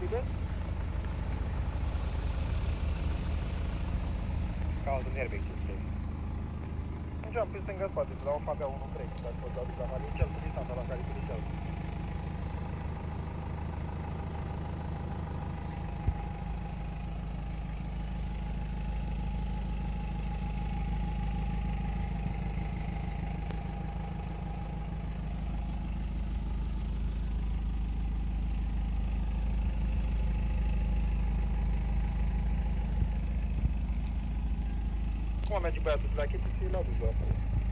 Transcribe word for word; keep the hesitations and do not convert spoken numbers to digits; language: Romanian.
liber? Caută Nerbec ce stai. Mergeam pe stânga spate, la o Fabia unu trei, dacă poți aduc la Halin, cel cu distanța la care te ducează. Cum merge băiatul de la Cheti și l-a dus la acolo.